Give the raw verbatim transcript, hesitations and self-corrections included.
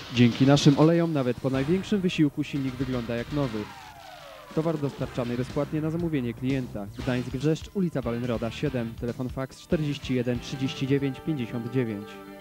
Dzięki naszym olejom nawet po największym wysiłku silnik wygląda jak nowy. Towar dostarczany bezpłatnie na zamówienie klienta. Gdańsk-Brzeszcz, ulica Wallenroda siedem, telefon faks czterdzieści jeden trzydzieści dziewięć pięćdziesiąt dziewięć.